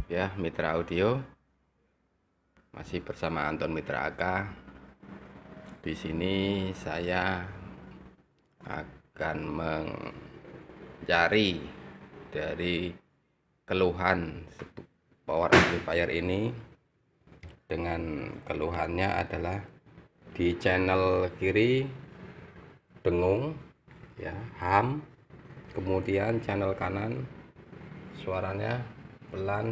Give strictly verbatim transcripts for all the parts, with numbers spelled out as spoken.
Ya, Mitra Audio masih bersama Anton Mitra Aka. Di sini saya akan mencari dari keluhan power amplifier ini. Dengan keluhannya adalah di channel kiri dengung, ya, ham. Kemudian channel kanan suaranya pelan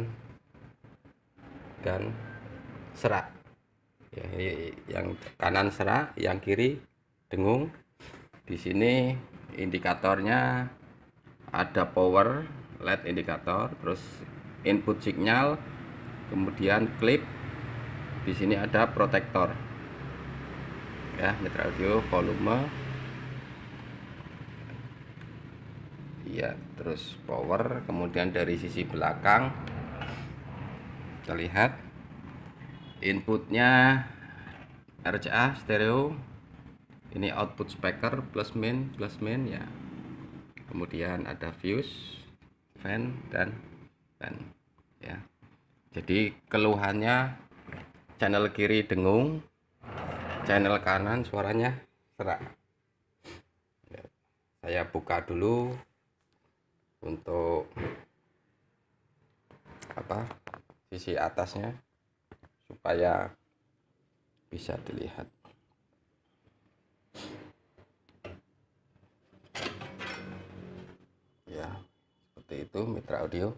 dan serak, ya, yang kanan serak, yang kiri dengung. Di sini indikatornya ada power L E D indikator, terus input signal, kemudian klip. Di sini ada protektor, ya, Mitra Audio, volume, ya, terus power. Kemudian dari sisi belakang terlihat inputnya R C A stereo, ini output speaker plus main plus main, ya. Kemudian ada fuse, fan, dan fan, ya. Jadi keluhannya channel kiri dengung, channel kanan suaranya serak, ya. Saya buka dulu untuk apa sisi atasnya supaya bisa dilihat. Ya, seperti itu, Mitra Audio.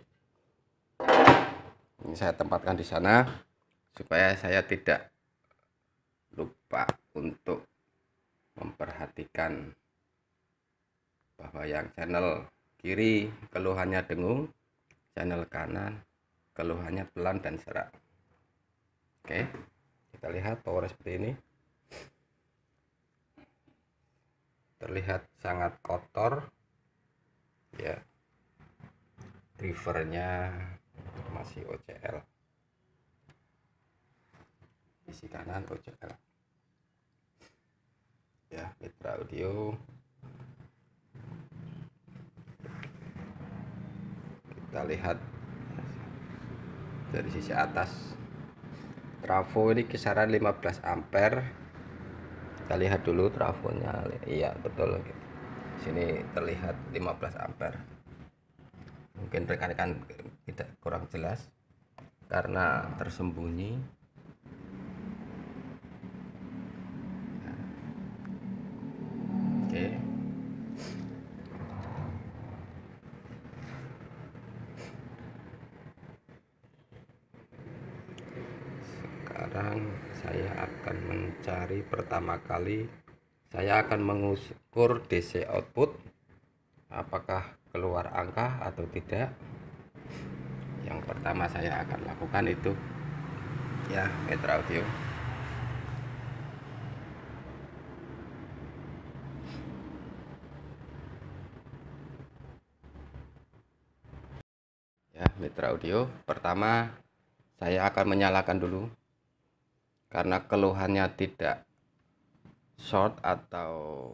Ini saya tempatkan di sana supaya saya tidak lupa untuk memperhatikan bahwa yang channel kiri keluhannya dengung, channel kanan keluhannya pelan dan serak. Oke, kita lihat power seperti ini. Terlihat sangat kotor, ya. Drivernya masih O C L, sisi kanan O C L, ya, Mitra Audio. Kita lihat dari sisi atas, trafo ini kisaran lima belas ampere. Kita lihat dulu trafonya. Iya, betul. Sini terlihat lima belas ampere. Mungkin rekan-rekan tidak kurang jelas karena tersembunyi. Oke. Sekarang saya akan mencari, pertama kali saya akan mengukur D C output, apakah keluar angka atau tidak. Yang pertama saya akan lakukan itu, ya, Mitra Audio. Ya, Mitra Audio, pertama saya akan menyalakan dulu karena keluhannya tidak short atau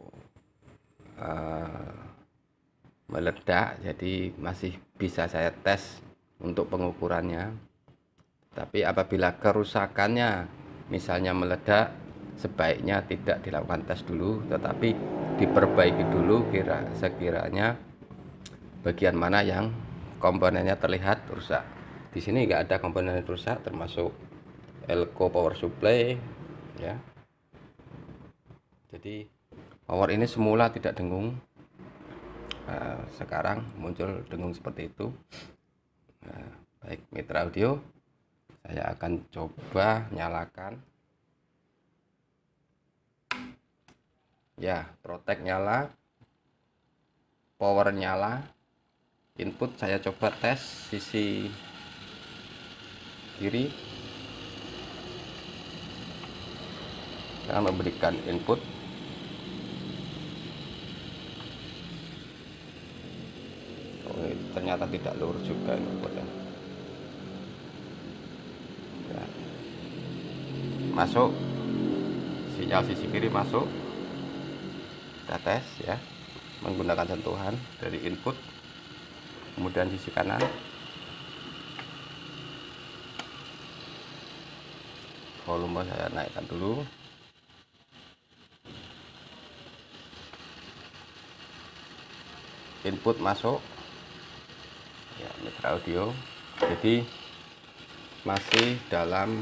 uh, meledak, jadi masih bisa saya tes untuk pengukurannya. Tapi apabila kerusakannya misalnya meledak, sebaiknya tidak dilakukan tes dulu, tetapi diperbaiki dulu kira sekiranya bagian mana yang komponennya terlihat rusak. Di sini nggak ada komponen rusak, termasuk elko power supply, ya. Jadi power ini semula tidak dengung, nah, sekarang muncul dengung seperti itu. Nah, baik, Mitra Audio, saya akan coba nyalakan. Ya, protek nyala, power nyala, input saya coba tes sisi kiri. Saya memberikan input. Oh, ternyata tidak lurus juga inputnya. Ya. Masuk, sinyal sisi kiri masuk. Kita tes, ya, menggunakan sentuhan dari input. Kemudian sisi kanan volume saya naikkan dulu. Input masuk ya, mitra audio, jadi masih dalam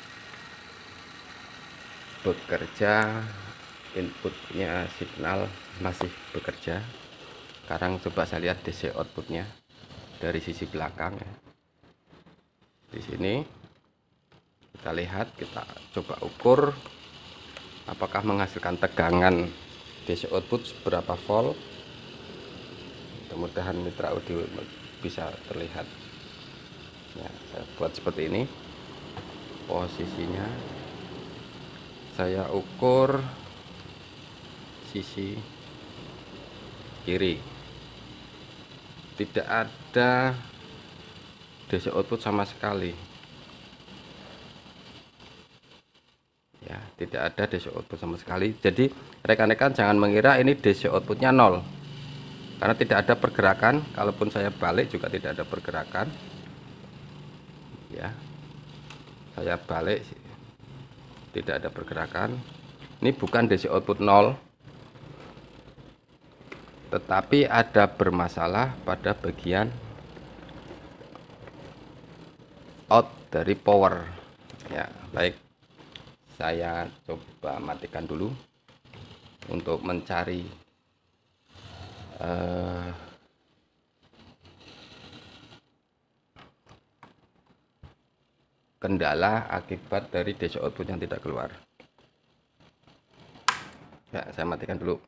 bekerja, inputnya signal masih bekerja. Sekarang coba saya lihat D C outputnya dari sisi belakang ya. Di sini kita lihat, kita coba ukur apakah menghasilkan tegangan D C output seberapa volt. Mudah-mudahan mitra audio bisa terlihat ya. Saya buat seperti ini, posisinya saya ukur sisi kiri, tidak ada D C output sama sekali ya, tidak ada D C output sama sekali. Jadi rekan-rekan jangan mengira ini D C outputnya nol, karena tidak ada pergerakan. Kalaupun saya balik juga tidak ada pergerakan ya. Saya balik, tidak ada pergerakan. Ini bukan D C output nol, tetapi ada bermasalah pada bagian out dari power ya. Baik, saya coba matikan dulu untuk mencari uh, kendala akibat dari D C output yang tidak keluar ya. Saya matikan dulu.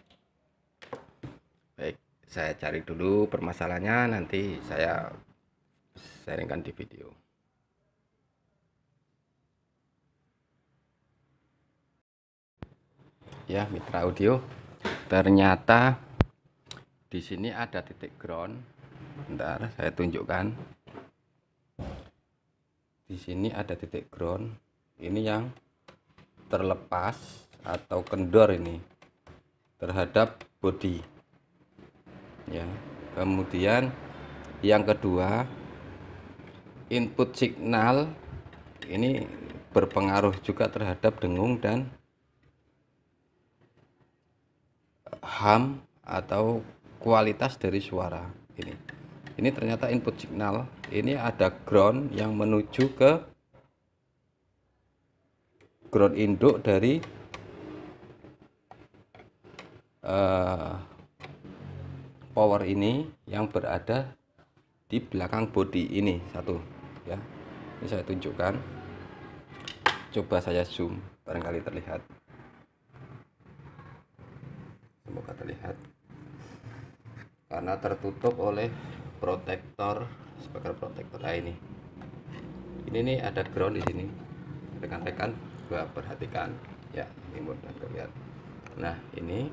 Baik, saya cari dulu permasalahannya, nanti saya sharingkan di video ya. Mitra audio, ternyata di sini ada titik ground. Bentar, saya tunjukkan. Di sini ada titik ground, ini yang terlepas atau kendor ini terhadap bodi ya. Kemudian yang kedua, input signal ini berpengaruh juga terhadap dengung dan ham atau kualitas dari suara ini. Ini ternyata input signal, ini ada ground yang menuju ke ground induk dari uh, power ini yang berada di belakang bodi ini satu ya. Ini saya tunjukkan, coba saya zoom, barangkali terlihat, semoga terlihat karena tertutup oleh protektor, speaker protektor. Nah, ini ini nih ada ground di sini, rekan-rekan gua perhatikan ya, ini mudah terlihat. Nah, ini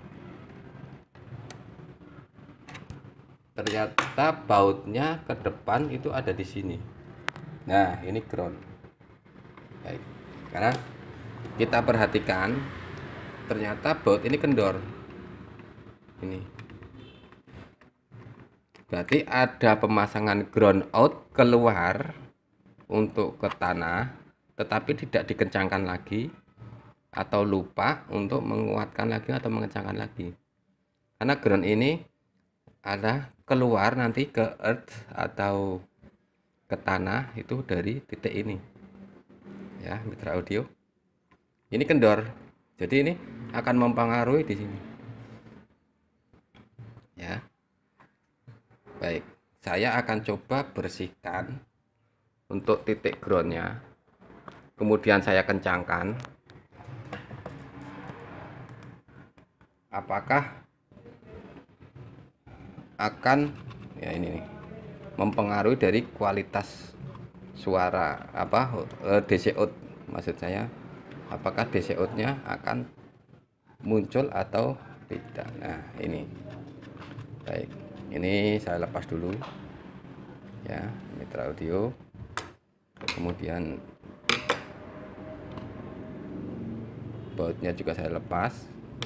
ternyata bautnya ke depan itu ada di sini. Nah, ini ground. Baik, karena kita perhatikan ternyata baut ini kendor ini. Berarti ada pemasangan ground out keluar untuk ke tanah, tetapi tidak dikencangkan lagi atau lupa untuk menguatkan lagi atau mengencangkan lagi. Karena ground ini ada keluar nanti ke earth atau ke tanah itu dari titik ini ya, mitra audio. Ini kendor, jadi ini akan mempengaruhi di sini ya. Baik, saya akan coba bersihkan untuk titik groundnya, kemudian saya kencangkan. Apakah akan ya ini nih, mempengaruhi dari kualitas suara apa D C out, maksud saya apakah D C out-nya akan muncul atau tidak. Nah, ini baik, ini saya lepas dulu ya, mitra audio. Kemudian bautnya juga saya lepas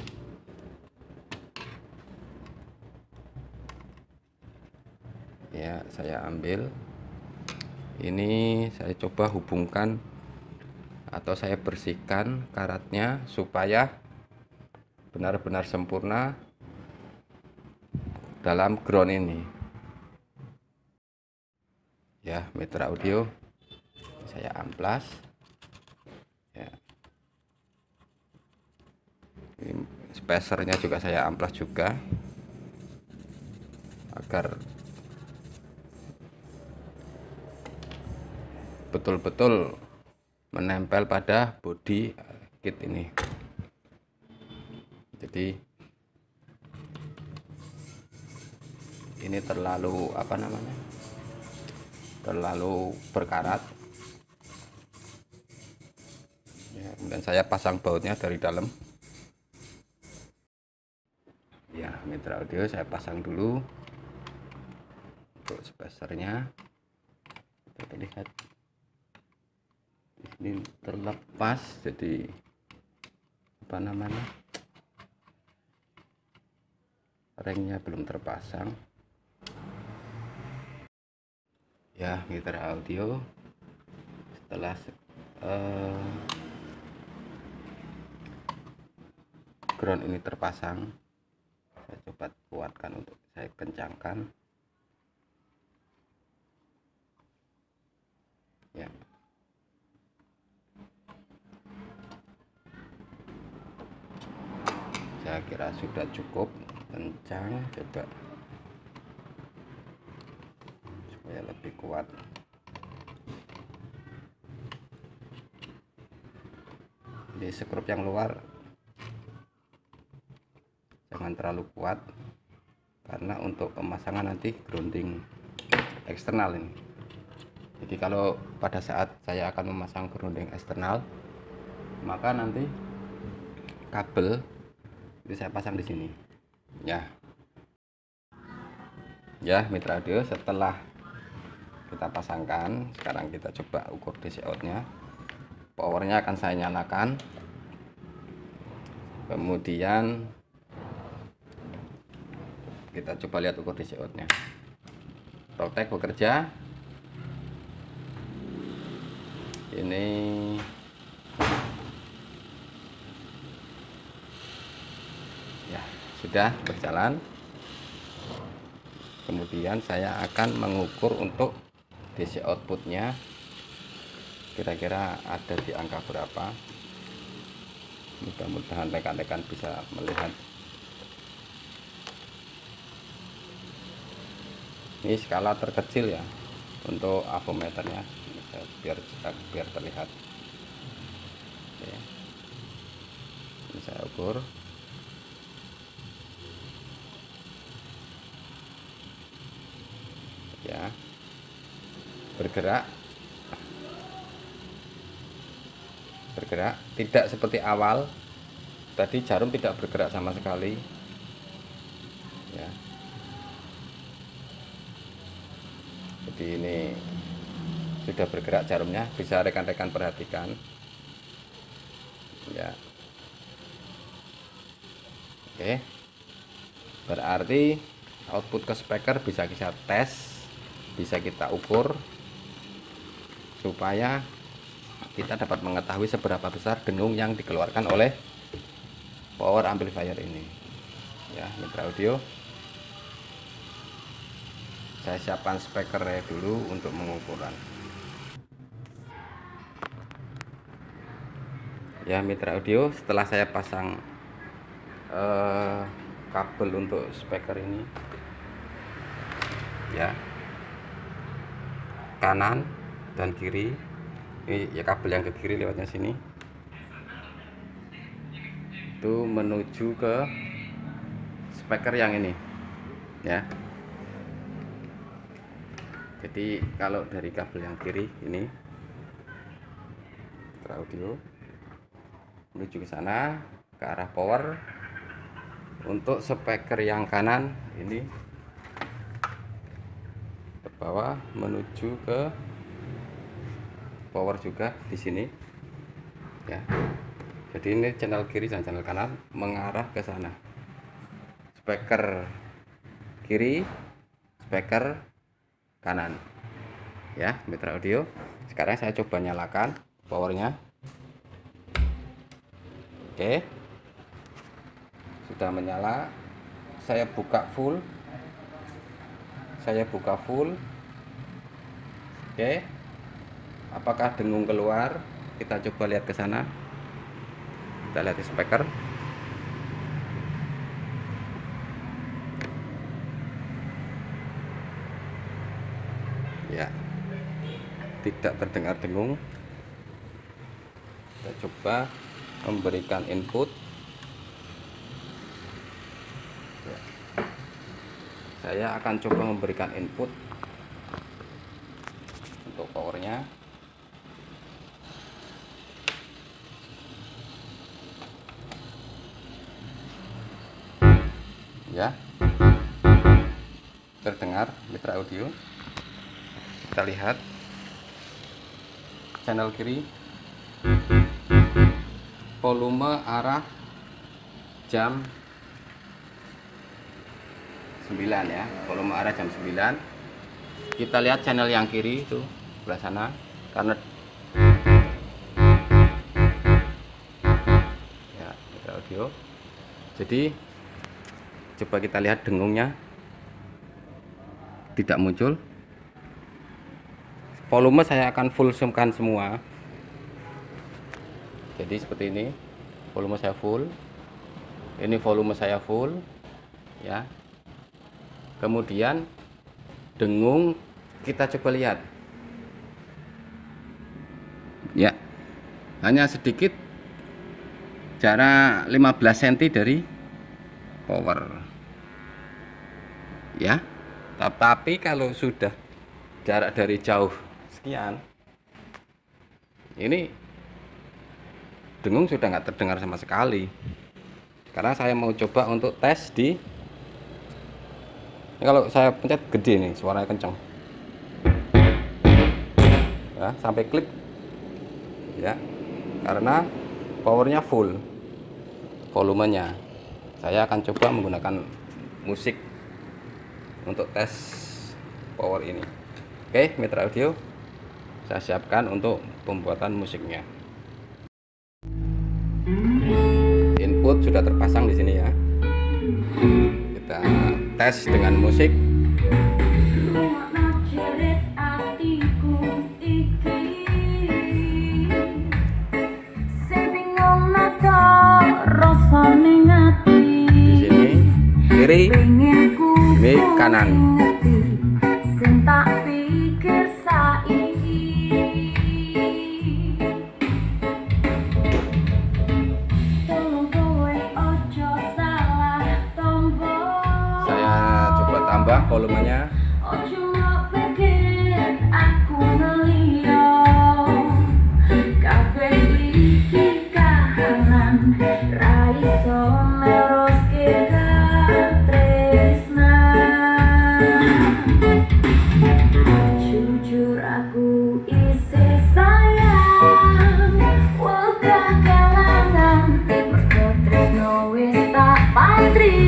ya. Saya ambil ini, saya coba hubungkan atau saya bersihkan karatnya supaya benar-benar sempurna dalam ground ini. Ya, Mitra Audio saya amplas ya. Ini spacernya juga saya amplas juga agar betul-betul menempel pada bodi kit ini. Jadi ini terlalu apa namanya terlalu berkarat ya, kemudian saya pasang bautnya dari dalam. Ya, Mitra Audio saya pasang dulu untuk spacernya. Kita lihat ini terlepas, jadi apa namanya ringnya belum terpasang. Ya, Mitra Audio setelah eh, ground ini terpasang, saya coba kuatkan untuk saya kencangkan ya. Saya kira sudah cukup kencang, coba supaya lebih kuat. Di skrup yang luar jangan terlalu kuat karena untuk pemasangan nanti grounding eksternal ini. Jadi kalau pada saat saya akan memasang grounding eksternal, maka nanti kabel itu saya pasang di sini ya. Ya, Mitra Audio, setelah kita pasangkan, sekarang kita coba ukur D C outnya. Powernya akan saya nyalakan, kemudian kita coba lihat ukur D C outnya. Protek bekerja. Ini ya sudah berjalan. Kemudian saya akan mengukur untuk D C outputnya, kira-kira ada di angka berapa. Mudah-mudahan rekan-rekan bisa melihat. Ini skala terkecil ya untuk avometernya, biar biar terlihat. Oke. Ini saya ukur. Ya, bergerak bergerak tidak seperti awal tadi, jarum tidak bergerak sama sekali ya. Jadi ini sudah bergerak jarumnya, bisa rekan-rekan perhatikan ya. Oke, berarti output ke speaker bisa kita tes, bisa kita ukur supaya kita dapat mengetahui seberapa besar dengung yang dikeluarkan oleh power amplifier ini ya. Mitra Audio, saya siapkan speakernya dulu untuk pengukuran ya. Mitra Audio, setelah saya pasang eh, kabel untuk speaker ini ya, kanan dan kiri, ini ya kabel yang ke kiri lewatnya sini itu menuju ke speaker yang ini ya. Jadi kalau dari kabel yang kiri ini Audio menuju ke sana ke arah power, untuk speaker yang kanan ini ke bawah menuju ke power juga di sini ya. Jadi ini channel kiri dan channel kanan mengarah ke sana. Speaker kiri, speaker kanan ya, Mitra Audio. Sekarang saya coba nyalakan powernya. Oke, sudah menyala. Saya buka full, saya buka full. Oke, apakah dengung keluar? Kita coba lihat ke sana. Kita lihat di speaker. Ya, tidak terdengar dengung. Kita coba memberikan input. Ya. Saya akan coba memberikan input untuk powernya. Ya, terdengar mitra audio. Kita lihat channel kiri, volume arah jam sembilan ya, volume arah jam sembilan. Kita lihat channel yang kiri itu sebelah sana, karena ya mitra audio. Jadi coba kita lihat dengungnya tidak muncul. Volume saya akan full zoomkan semua. Jadi seperti ini, volume saya full. Ini volume saya full, ya. Kemudian dengung kita coba lihat. Ya, hanya sedikit, jarak lima belas sentimeter dari power. Ya, tapi kalau sudah jarak dari jauh sekian, ini dengung sudah nggak terdengar sama sekali. Karena saya mau coba untuk tes di, ini kalau saya pencet gede nih, suaranya kencang ya, sampai klik ya, karena powernya full volumenya. Saya akan coba menggunakan musik untuk tes power ini. Oke, mitra audio, saya siapkan untuk pembuatan musiknya. Input sudah terpasang di sini ya. Kita tes dengan musik. Di sini kiri, ini kanan. Tambah volumenya. Jujur aku isi sayang, wegah kalangan, mergo tresno wis tak pantri.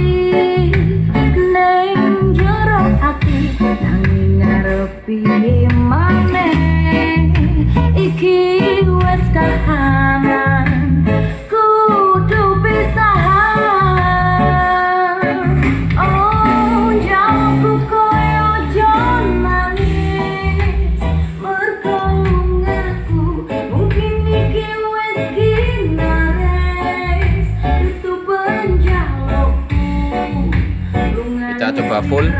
Piye maneh iki wes kahanan, kudu pisahan. Oh jauhku kowe ojo nangis, mergo ngaku mungkin iki wes ginares. Itu penjalukku, kita coba full.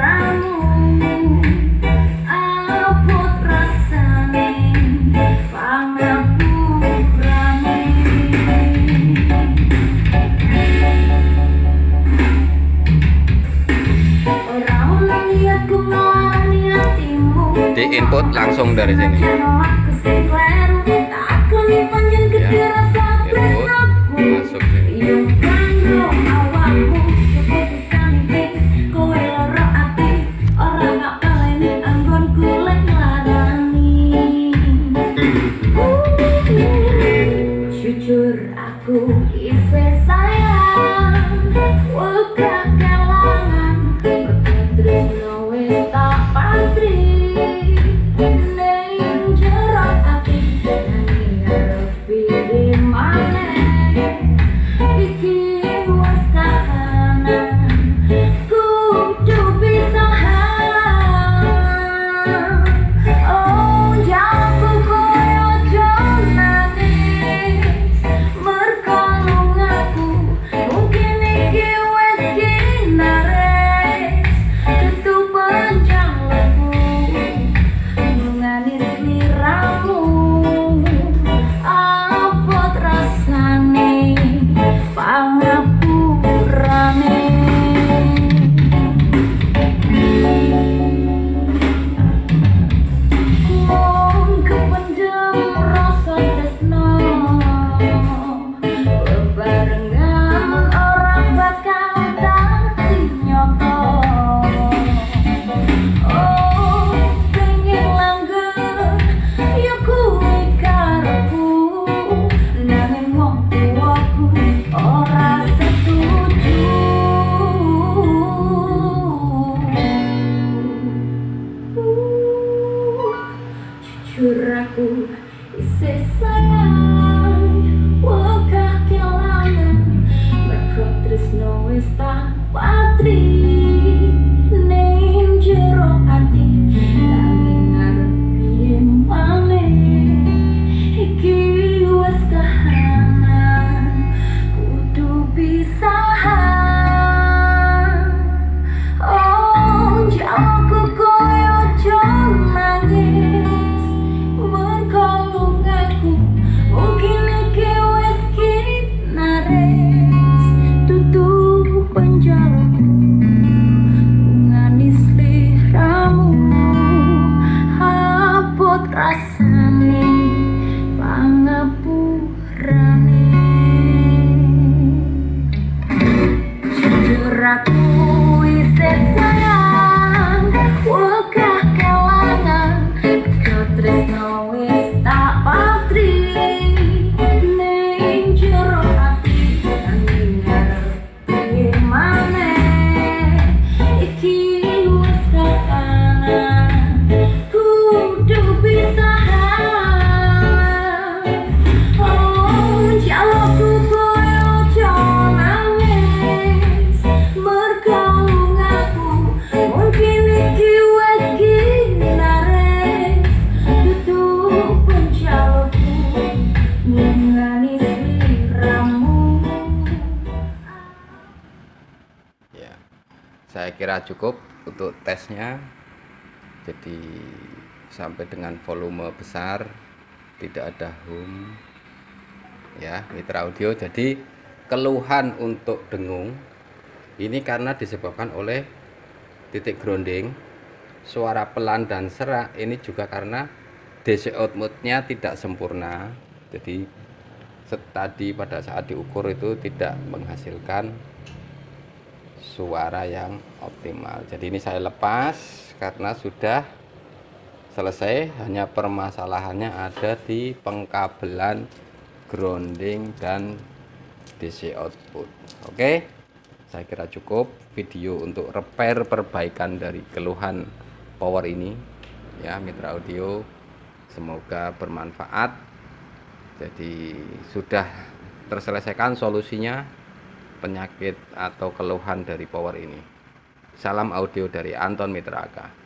Di input langsung dari sini. Ya, input masuk sini. Jujur aku isi sayang, wegah kalangan, berkatrisno wis tak pantri. Neng jero ati nanging ngarep jujur aku isih sayang wegah kelangan mergo tresno wis tak patri ning jero ati nanging arep piye maneh iki wis kahanan kudu pisahan oh jalku koyo aja nangis merkolong aku mungkin iki wis kinares tutup penjaraku nganis liramu hapot rasane pangapurane jujur aku isih sayang wegah kelangan mergo tresno wis tak patri ning jero ati nanging arep piye maneh iki wis kahanan kudu pisahan oh jalukku koyo aja nangis mergo aku mungkin iki wis kinares tutup penjalukku nganis liramu. Ya, saya kira cukup untuk tesnya. Jadi sampai dengan volume besar, tidak ada hum. Ya, mitra audio. Jadi keluhan untuk dengung ini karena disebabkan oleh titik grounding, suara pelan dan serak. Ini juga karena D C outputnya tidak sempurna. Jadi tadi pada saat diukur itu tidak menghasilkan suara yang optimal. Jadi ini saya lepas karena sudah selesai, hanya permasalahannya ada di pengkabelan grounding dan D C output. Oke, saya kira cukup video untuk repair perbaikan dari keluhan power ini ya mitra audio, semoga bermanfaat. Jadi sudah terselesaikan solusinya penyakit atau keluhan dari power ini. Salam audio dari Anton Mitra Aka.